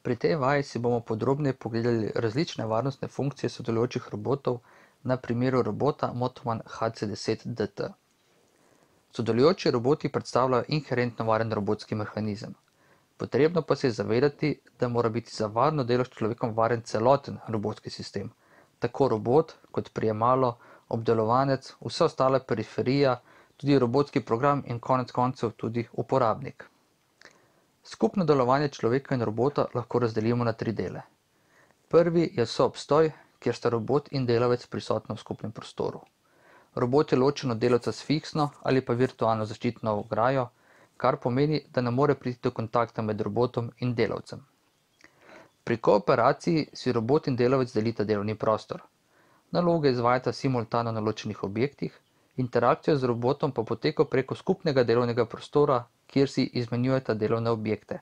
Pri tej vaji si bomo podrobneje pogledali različne varnostne funkcije sodelujočih robotov na primeru robota Motoman HC10DT. Sodelujoči roboti predstavljajo inherentno varen robotski mehanizem. Potrebno pa se je zavedati, da mora biti za varno delo s človekom varen celoten robotski sistem, tako robot kot prijemalo, obdelovanec, vsa ostala periferija, tudi robotski program in konec koncev tudi uporabnik. Skupno delovanje človeka in robota lahko razdelimo na 3 dele. Prvi je soobstoj, kjer sta robot in delavec prisotna v skupnem prostoru. Robot je ločen od delavca s fiksno ali pa virtualno zaščitno ograjo, kar pomeni, da ne more priti do kontakta med robotom in delavcem. Pri kooperaciji si robot in delavec delita delovni prostor. Naloge izvajata simultano na ločenih objektih, interakcija z robotom pa poteka preko skupnega delovnega prostora, kjer si izmenjujeta delovne objekte.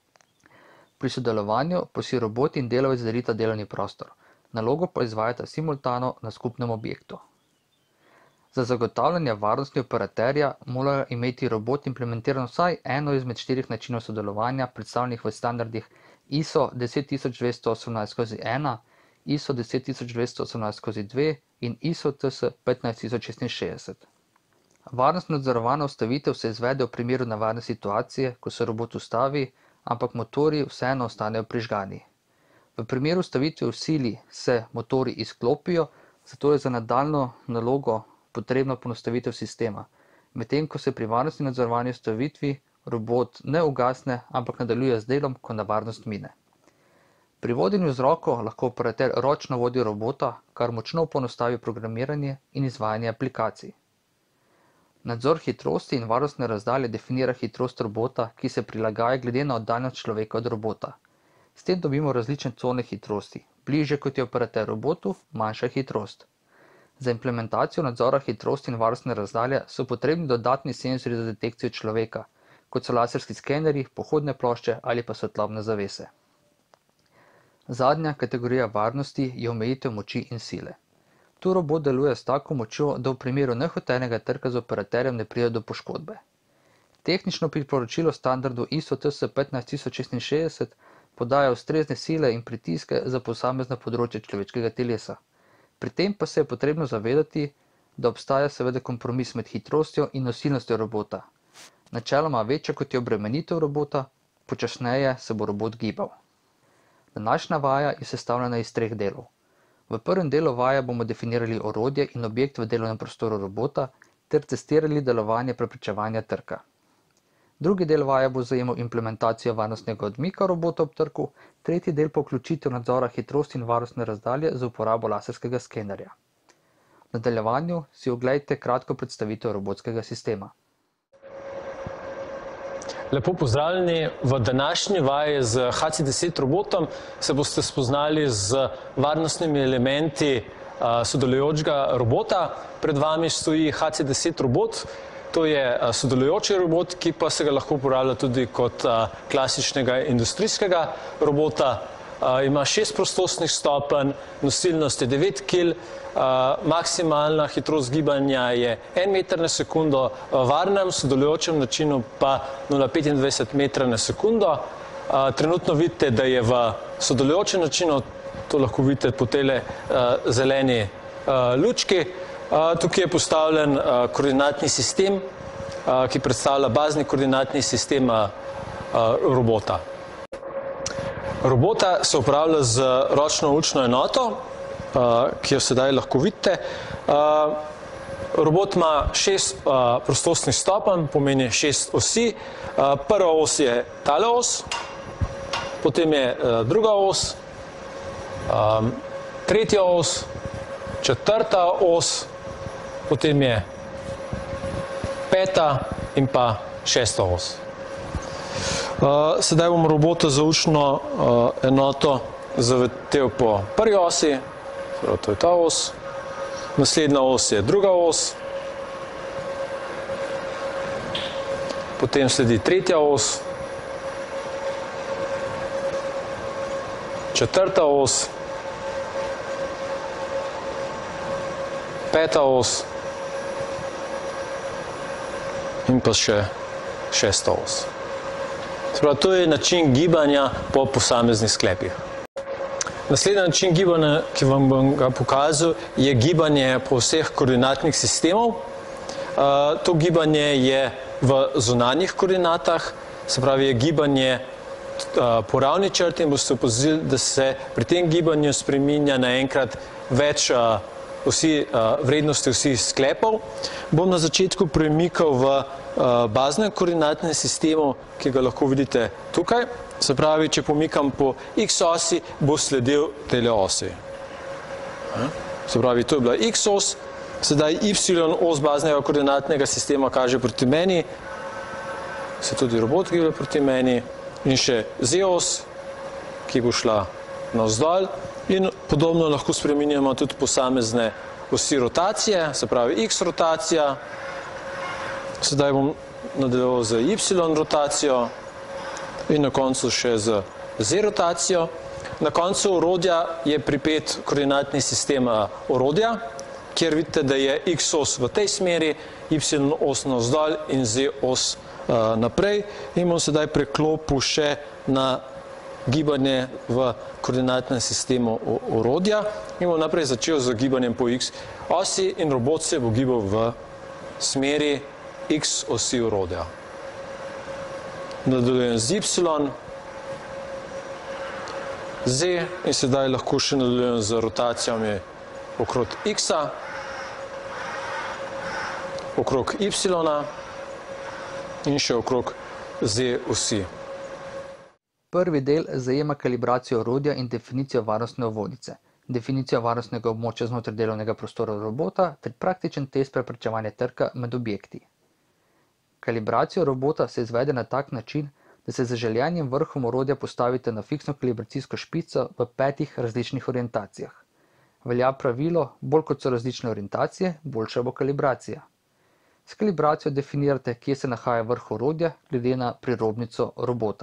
Pri sodelovanju pa si robot in delavec delita delovni prostor, nalogo pa izvajata simultano na skupnem objektu. Za zagotavljanje varnosti operaterja morajo imeti robot implementirano vsaj eno izmed 4 načinov sodelovanja predstavljenih v standardih ISO 10218/1, ISO 10218/2 in ISO TS 15066. Varnostno nadzorovana ustavitev se izvede v primeru nevarne situacije, ko se robot ustavi, ampak motorji vseeno ostanejo prižgani. V primeru ustavitve v sili se motorji izklopijo, zato je za nadaljnjo nalogo potrebna ponostavitev sistema, medtem ko se pri varnostni nadzorovani ustavitvi robot ne ugasne, ampak nadaljuje z delom, ko nevarnost mine. Pri vodenju z roko lahko operater ročno vodi robota, kar močno ponostavi programiranje in izvajanje aplikacij. Nadzor hitrosti in varnostne razdalje definira hitrost robota, ki se prilagaja glede na oddaljenost človeka od robota. S tem dobimo različne cone hitrosti. Bliže kot je operater robotu, manjša hitrost. Za implementacijo nadzora hitrosti in varnostne razdalje so potrebni dodatni senzorji za detekcijo človeka, kot so laserski skenerji, pohodne plošče ali pa svetlobne zavese. Zadnja kategorija varnosti je omejitev moči in sile. Tu robot deluje s tako močjo, da v primeru nehotenega trka z operaterjem ne pride do poškodbe. Tehnično priporočilo standardu ISO TS 15066 podaja ustrezne sile in pritiske za posamezna področja človeškega telesa. Pri tem pa se je potrebno zavedati, da obstaja seveda kompromis med hitrostjo in nosilnostjo robota. Načeloma večja kot je obremenitev robota, počasneje se bo robot gibal. Današnja vaja je sestavljena iz 3 delov. V prvem delu vaje bomo definirali orodje in objekt v delovnem prostoru robota ter testirali delovanje preprečevanja trka. Drugi del vaje bo zajemal implementacijo varnostnega odmika robota ob trku, tretji del pa vključitev nadzora hitrosti in varnostne razdalje z uporabo laserskega skenerja. V nadaljevanju si oglejte kratko predstavitev robotskega sistema. Lepo pozdravljeni. V današnji vaji z HC10 robotom se boste spoznali z varnostnimi elementi sodelujočega robota. Pred vami stoji HC10 robot. To je sodelujoči robot, ki pa se ga lahko uporablja tudi kot klasičnega industrijskega robota. Ima 6 prostostnih stopenj, nosilnost je 9 kg, maksimalna hitrost gibanja je 1 meter na sekundo, v varnem sodelujočem načinu pa 0,25 metra na sekundo. Trenutno vidite, da je v sodelujočem načinu, to lahko vidite po tele zeleni lučki. Tukaj je postavljen koordinatni sistem, ki predstavlja bazni koordinatni sistem robota. Robota se upravlja z ročno učno enoto, ki jo sedaj lahko vidite. Robot ima 6 prostostnih stopenj, pomeni 6 osi. Prva os je tale os, potem je druga os, tretja os, četrta os, potem je 5. in pa 6. os. Sedaj bom robota za učno enoto zavrtel po prvi osi, to je ta os, naslednja os je druga os, potem sledi tretja os, četrta os, 5. os in pa še 6. os. Se pravi, to je način gibanja po posameznih sklepih. Naslednji način gibanja, ki vam bom ga pokazal, je gibanje po vseh koordinatnih sistemov. To gibanje je v zunanjih koordinatah, se pravi, je gibanje po ravni črti in boste opazili, da se pri tem gibanju spreminja naenkrat več vrednosti vseh sklepov. Bom na začetku premikal v baznem koordinatnem sistemu, ki ga lahko vidite tukaj. Se pravi, če pomikam po x osi, bo sledil tele osi. Se pravi, to je bila x os, sedaj y os baznega koordinatnega sistema kaže proti meni, se tudi robot giblje proti meni, in še z os, ki bo šla navzdol, in podobno lahko spreminjamo tudi posamezne osi rotacije, se pravi x rotacija, sedaj bom nadaljeval z y rotacijo in na koncu še z z rotacijo. Na koncu orodja je pripet koordinatni sistem orodja, kjer vidite, da je x os v tej smeri, y os navzdol in z os naprej, in bom sedaj preklopil še na gibanje v koordinatnem sistemu orodja in bom naprej začel z gibanjem po x osi in robot se bo gibal v smeri x osi orodja. Nadaljujem z y, z in sedaj lahko še nadaljujem z rotacijami okrog x-a, okrog y-a in še okrog z osi. Prvi del zajema kalibracijo orodja in definicijo varnostne ovojnice, definicijo varnostnega območja znotraj delovnega prostora robota ter praktičen test preprečevanja trka med objekti. Kalibracijo robota se izvede na tak način, da se z željenim vrhom orodja postavite na fiksno kalibracijsko špico v 5 različnih orientacijah. Velja pravilo, bolj kot so različne orientacije, boljša bo kalibracija. S kalibracijo definirate, kje se nahaja vrh orodja, glede na prirobnico robota.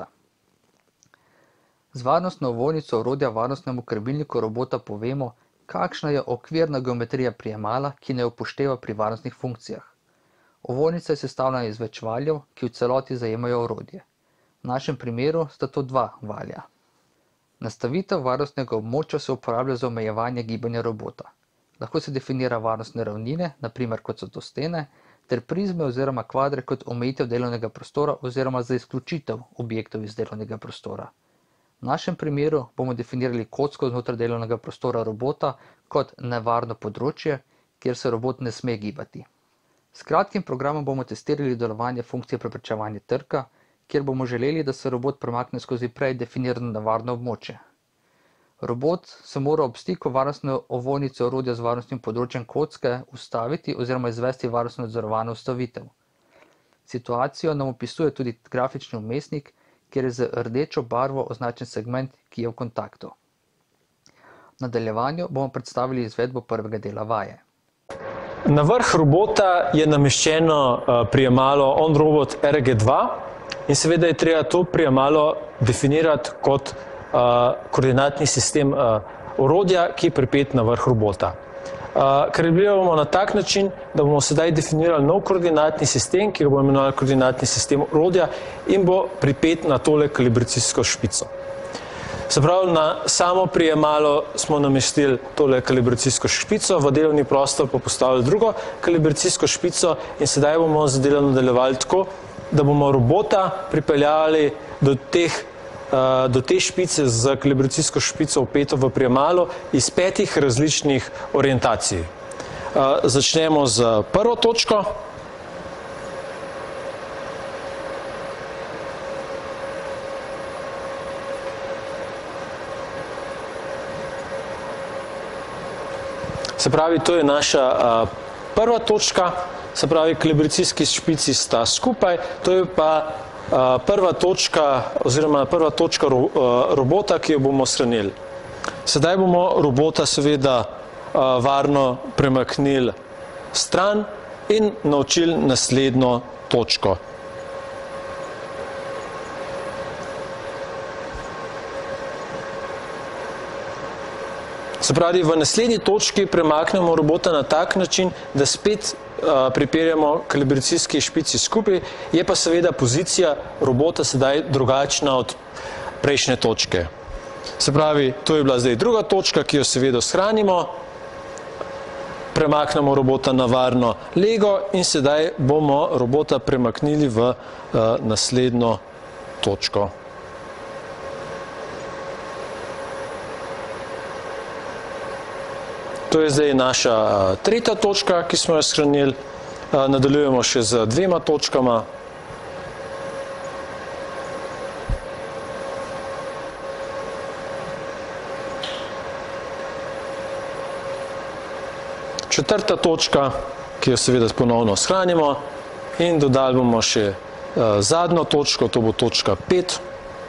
Z varnostno ovojnico orodja varnostnemu krmilniku robota povemo, kakšna je okvirna geometrija prijemala, ki ne upošteva pri varnostnih funkcijah. Ovojnica je sestavljena iz več valjev, ki v celoti zajemajo orodje. V našem primeru sta to 2 valja. Nastavitev varnostnega območja se uporablja za omejevanje gibanja robota. Lahko se definira varnostne ravnine, naprimer kot so to stene, ter prizme oziroma kvadre kot omejitev delovnega prostora oziroma za izključitev objektov iz delovnega prostora. V našem primeru bomo definirali kocko znotraj delovnega prostora robota kot nevarno področje, kjer se robot ne sme gibati. S kratkim programom bomo testirali delovanje funkcije preprečevanja trka, kjer bomo želeli, da se robot premakne skozi prej definirano nevarno območje. Robot se mora ob stiku varnostne ovojnice orodja z varnostnim področjem kocke ustaviti oziroma izvesti varnostno nadzorovano ustavitev. Situacijo nam opisuje tudi grafični vmesnik, kjer je z rdečo barvo označen segment, ki je v kontaktu. V nadaljevanju bomo predstavili izvedbo prvega dela vaje. Na vrh robota je nameščeno prijemalo OnRobot RG2 in seveda je treba to prijemalo definirati kot koordinatni sistem orodja, ki je pripet na vrh robota. Kalibramo na tak način, da bomo sedaj definirali nov koordinatni sistem, ki ga bomo imenovali koordinatni sistem orodja in bo pripet na tole kalibracijsko špico. Se pravi, na samo prijemalo smo namestili tole kalibracijsko špico, v delovni prostor pa postavili drugo kalibracijsko špico in sedaj bomo zadevo nadaljevali tako, da bomo robota pripeljali do te špice z kalibracijsko špico vpeto v prijemalo iz 5 različnih orientacij. Začnemo z prvo točko. Se pravi, to je naša prva točka, se pravi, kalibracijski špici sta skupaj, to je pa prva točka oziroma prva točka robota, ki jo bomo shranili. Sedaj bomo robota seveda varno premaknili stran in naučili naslednjo točko. Se pravi, v naslednji točki premaknemo robota na tak način, da spet pripeljamo kalibracijski špici skupaj, je pa seveda pozicija robota sedaj drugačna od prejšnje točke. Se pravi, to je bila zdaj druga točka, ki jo seveda shranimo, premaknemo robota na varno lego in sedaj bomo robota premaknili v naslednjo točko. To je zdaj naša tretja točka, ki smo jo shranili. Nadaljujemo še z dvema točkama. Četrta točka, ki jo seveda ponovno shranimo in dodali bomo še zadnjo točko, to bo točka 5.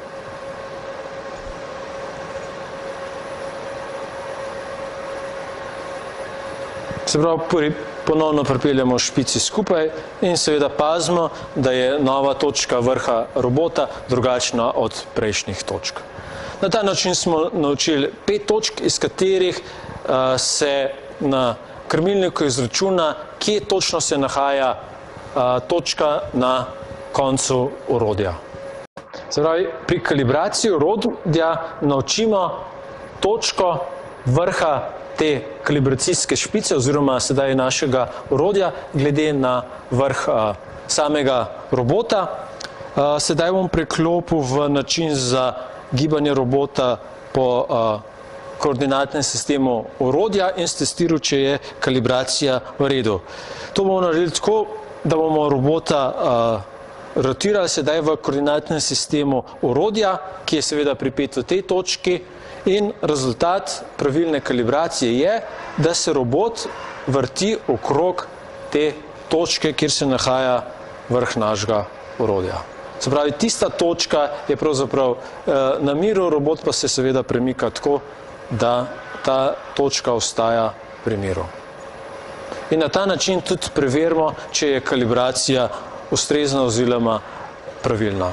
Se pravi, ponovno pripeljamo špici skupaj in seveda pazimo, da je nova točka vrha robota drugačna od prejšnjih točk. Na ta način smo naučili 5 točk, iz katerih se na krmilniku izračuna, kje točno se nahaja točka na koncu orodja. Se pravi, pri kalibraciji orodja naučimo točko vrha te kalibracijske špice oziroma sedaj našega orodja glede na vrh samega robota. Sedaj bom preklopil v način za gibanje robota po koordinatnem sistemu orodja in testiral, če je kalibracija v redu. To bomo naredili tako, da bomo robota rotirali sedaj v koordinatnem sistemu orodja, ki je seveda pripet v tej točki, in rezultat pravilne kalibracije je, da se robot vrti okrog te točke, kjer se nahaja vrh našega orodja. Se pravi, tista točka je pravzaprav na miru, robot pa se seveda premika tako, da ta točka ostaja pri miru. In na ta način tudi preverimo, če je kalibracija ustrezna oziroma pravilna.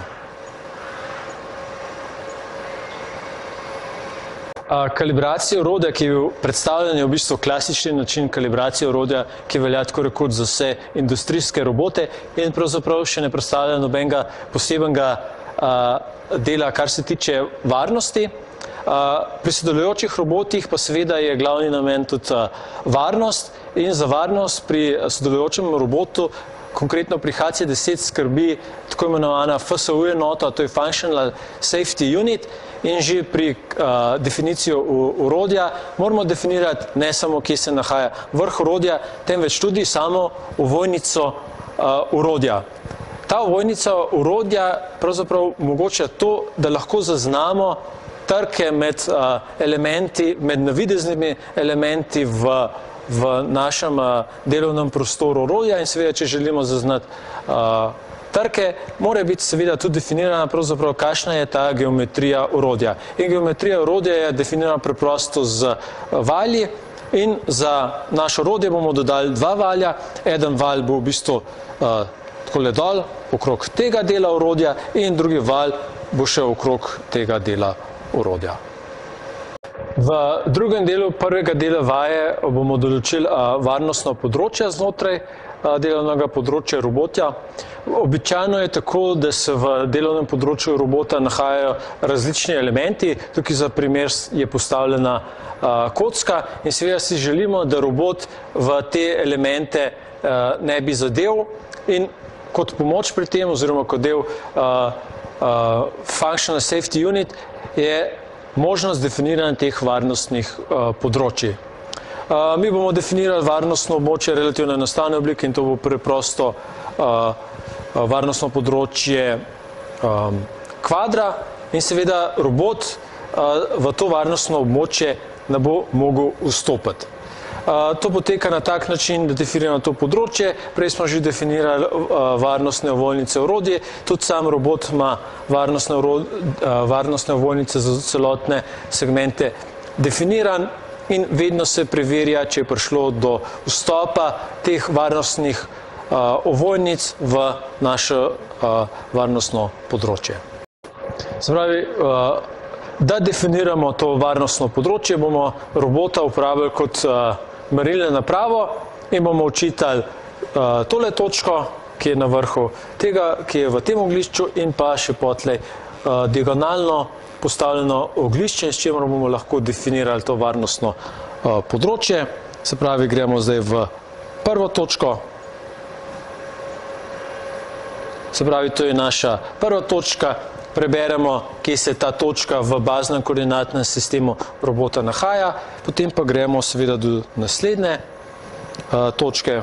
Kalibracija orodja, ki je bil predstavljen, je v bistvu klasični način kalibracije orodja, ki velja tako rekoč za vse industrijske robote in pravzaprav še ne predstavlja nobenega posebnega dela, kar se tiče varnosti. Pri sodelujočih robotih pa seveda je glavni namen tudi varnost in za varnost pri sodelujočem robotu, konkretno pri HC10 skrbi tako imenovana FSU enota, to je Functional Safety Unit, in že pri definicijo orodja moramo definirati ne samo, kje se nahaja vrh orodja, temveč tudi samo ovojnico orodja. Ta ovojnica orodja pravzaprav omogoča to, da lahko zaznamo trke med elementi, med navideznimi elementi v našem delovnem prostoru orodja in seveda, če želimo zaznati trke, mora biti seveda tudi definirana pravzaprav, kakšna je ta geometrija orodja. In geometrija orodja je definirana preprosto z valji in za naše orodje bomo dodali 2 valja. Eden valj bo v bistvu takole dol, okrog tega dela orodja in drugi valj bo še okrog tega dela orodja. V drugem delu prvega dela vaje bomo določili varnostno področje znotraj delovnega področja robota. Običajno je tako, da se v delovnem področju robota nahajajo različni elementi. Tukaj za primer je postavljena kocka in seveda si želimo, da robot v te elemente ne bi zadev in kot pomoč pri tem oziroma kot del Functional Safety Unit je možnost definiranja teh varnostnih področij. Mi bomo definirali varnostno območje relativno enostavne oblike in to bo preprosto varnostno področje kvadra in seveda robot v to varnostno območje ne bo mogel vstopiti. To poteka na tak način, da definiramo to področje. Prej smo že definirali varnostne ovojnice orodje, tudi sam robot ima varnostne ovojnice za celotne segmente definiran in vedno se preverja, če je prišlo do vstopa teh varnostnih ovojnic v naše varnostno področje. Se pravi, da definiramo to varnostno področje, bomo robota uporabili kot merilno napravo in bomo očitali tole točko, ki je na vrhu tega, ki je v tem oglišču, in pa še potlej diagonalno postavljeno oglišče, s čimer bomo lahko definirali to varnostno področje. Se pravi, gremo zdaj v prvo točko. Se pravi, to je naša prva točka. Preberemo, kje se ta točka v baznem koordinatnem sistemu robota nahaja, potem pa gremo seveda do naslednje točke.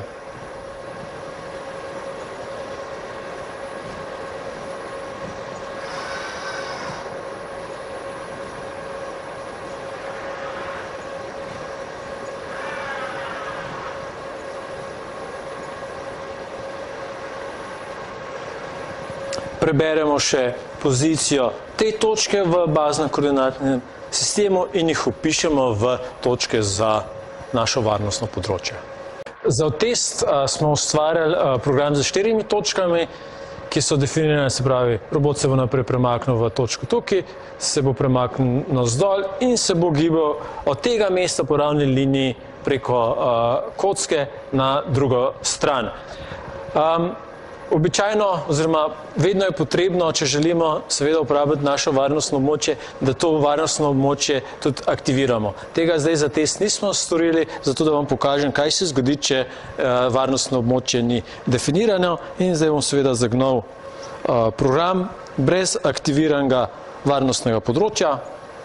Preberemo še pozicijo te točke v baznem koordinatnem sistemu in jih vpišemo v točke za našo varnostno področje. Za test smo ustvarjali program z 4 točkami, ki so definirane, se pravi, robot se bo naprej premaknil v točko tukaj, se bo premaknil navzdol in se bo gibal od tega mesta po ravni liniji preko kocke na drugo stran. Običajno, oziroma vedno je potrebno, če želimo seveda uporabiti našo varnostno območje, da to varnostno območje tudi aktiviramo. Tega zdaj za test nismo storili, zato da vam pokažem, kaj se zgodi, če varnostno območje ni definirano, in zdaj bom seveda zagnal program brez aktiviranega varnostnega področja.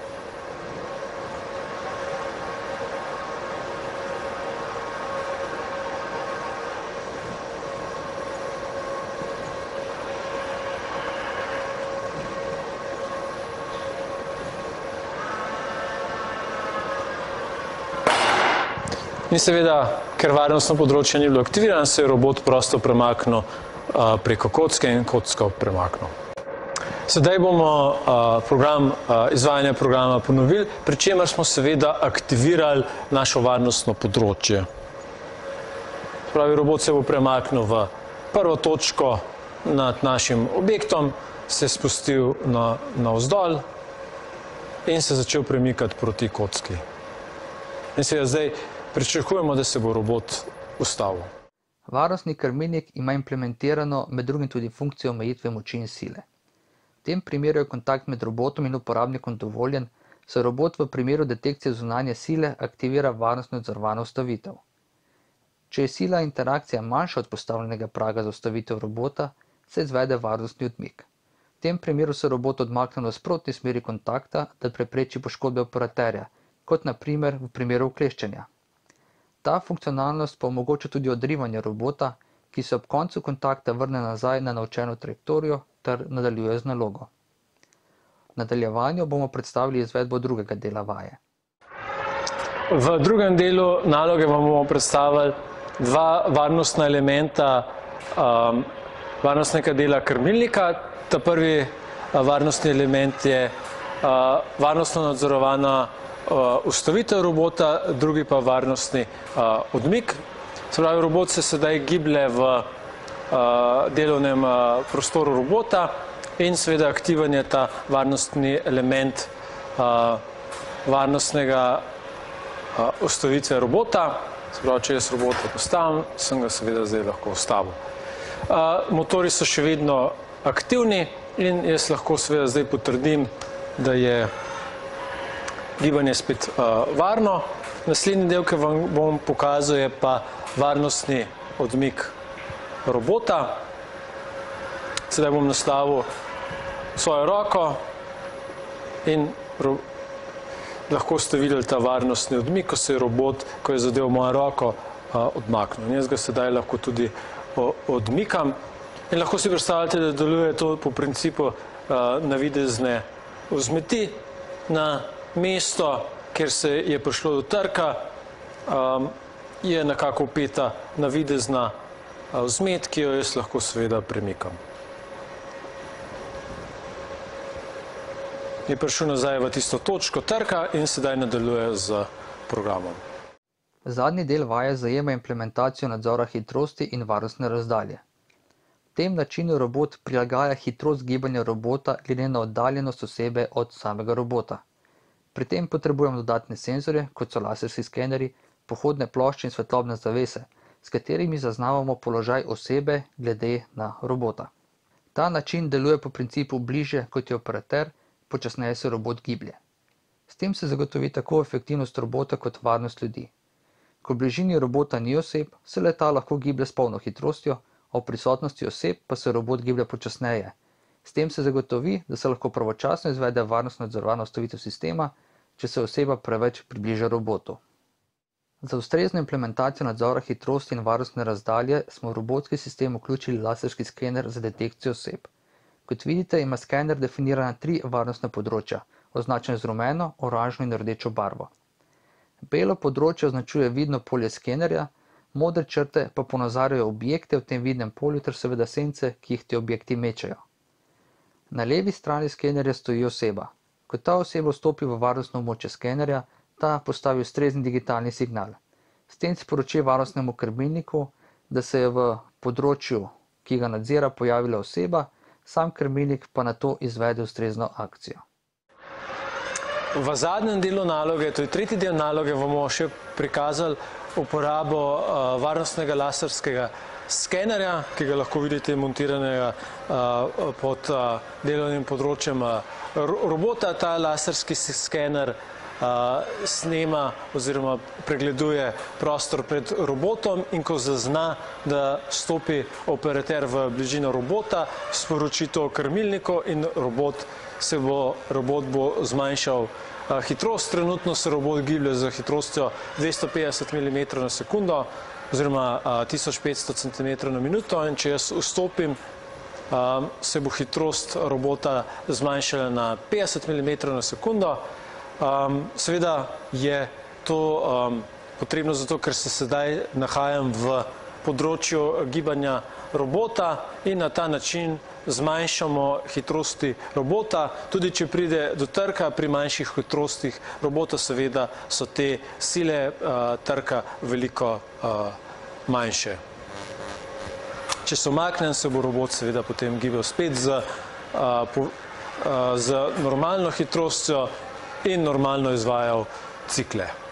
In seveda, ker varnostno področje ni bilo aktivirano, se je robot prosto premaknil preko kocke in kocko premaknil. Sedaj bomo izvajanje programa ponovili, pri čemer smo seveda aktivirali našo varnostno področje. Pravi, robot se bo premaknil v prvo točko nad našim objektom, se spustil navzdol in se začel premikati proti kocki. In seveda zdaj pričakujemo, da se bo robot ustavil. Varnostni krmilnik ima implementirano med drugim tudi funkcijo omejitve moči in sile. V tem primeru je kontakt med robotom in uporabnikom dovoljen, saj robot v primeru detekcije zunanje sile aktivira varnostno nadzorovano ustavitev. Če je sila interakcija manjša od postavljenega praga za ustavitev robota, se izvede varnostni odmik. V tem primeru se robot odmakne v nasprotni smeri kontakta, da prepreči poškodbe operaterja, kot na primer v primeru ukleščenja. Ta funkcionalnost pa omogoča tudi odrivanje robota, ki se ob koncu kontakta vrne nazaj na naučeno trajektorijo ter nadaljuje z nalogo. V nadaljevanju bomo predstavili izvedbo drugega dela vaje. V drugem delu naloge vam bomo predstavili dva varnostna elementa varnostnega dela krmilnika. Ta prvi varnostni element je varnostno nadzorovana ustavitev robota, drugi pa varnostni odmik. Se pravi, robot se sedaj giblje v delovnem prostoru robota in seveda aktiven je ta varnostni element varnostnega ustavitve robota. Se pravi, če jaz robota postavim, sem ga seveda zdaj lahko ustavil. Motori so še vedno aktivni in jaz lahko seveda zdaj potrdim, da je gibanje spet varno. Naslednji del, ki vam bom pokazal, je pa varnostni odmik robota. Sedaj bom nastavil svojo roko in lahko ste videli ta varnostni odmik, ko se je robot, ko je zadev mojo roko, odmaknil. Jaz ga sedaj lahko tudi odmikam in lahko si predstavljate, da deluje to po principu navidezne vzmeti. Na mesto, kjer se je prišlo do trka, je nekako vpeta navidezna vzmet, ki jo jaz lahko seveda premikam. Je prišel nazaj v tisto točko trka in sedaj nadaljuje z programom. Zadnji del vaje zajema implementacijo nadzora hitrosti in varnostne razdalje. V tem načinu robot prilagaja hitrost gibanja robota glede na oddaljenost osebe od samega robota. Pri tem potrebujemo dodatne senzorje, kot so laserski skeneri, pohodne plošče in svetlobne zavese, s katerimi zaznavamo položaj osebe glede na robota. Ta način deluje po principu bliže, kot je operater, počasneje se robot giblje. S tem se zagotovi tako efektivnost robota kot varnost ljudi. Ko v bližini robota ni oseb, se le-ta lahko giblje s polno hitrostjo, ob prisotnosti oseb pa se robot giblje počasneje. S tem se zagotovi, da se lahko pravočasno izvede varnostno nadzorovana ustavitev sistema, če se oseba preveč približa robotu. Za ustrezno implementacijo nadzora hitrosti in varnostne razdalje smo v robotski sistem vključili laserski skener za detekcijo oseb. Kot vidite, ima skener definirana 3 varnostna področja, označene z rumeno, oranžno in rdečo barvo. Belo področje označuje vidno polje skenerja, modre črte pa ponazarjajo objekte v tem vidnem polju ter seveda sence, ki jih ti objekti mečejo. Na levi strani skenerja stoji oseba. Ko ta oseba vstopi v varnostno območje skenerja, ta postavi ustrezni digitalni signal. S tem sporoči varnostnemu krmilniku, da se je v področju, ki ga nadzira, pojavila oseba, sam krmilnik pa nato izvede ustrezno akcijo. V zadnjem delu naloge, to je tretji del naloge, bomo še prikazali uporabo varnostnega laserskega skenerja, ki ga lahko vidite montiranega pod delovnim področjem robota. Ta laserski skener snema oziroma pregleduje prostor pred robotom in ko zazna, da stopi operater v bližino robota, sporoči to krmilniku in robot bo zmanjšal hitrost. Trenutno se robot giblje z hitrostjo 250 mm na sekundo oziroma 1500 cm na minuto in če jaz vstopim, se bo hitrost robota zmanjšala na 50 mm na sekundo. Seveda je to potrebno zato, ker se sedaj nahajam v področju gibanja robota in na ta način zmanjšamo hitrosti robota. Tudi če pride do trka pri manjših hitrostih robota, seveda so te sile trka veliko manjše. Če se umaknem, se bo robot seveda potem gibal spet z normalno hitrostjo in normalno izvajal cikle.